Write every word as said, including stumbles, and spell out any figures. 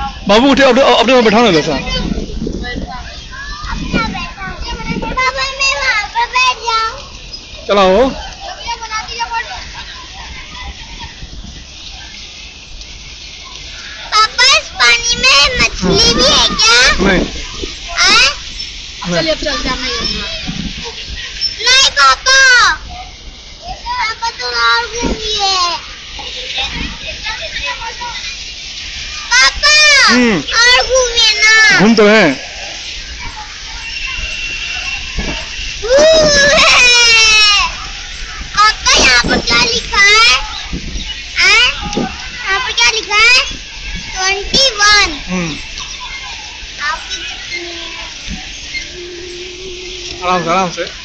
बाबू उठे, अपने अपने वहाँ बैठा ना वैसा। चलाओ। पापा इस पानी में मछली भी है क्या? नहीं। चलिए अब चलते हैं। नहीं पापा, पापा तो और घूमिए। पापा और घूमिए ना। घूम तो है। पापा यहाँ पर क्या लिखा है? यहाँ पर क्या लिखा है? Twenty one. आराम से आराम से।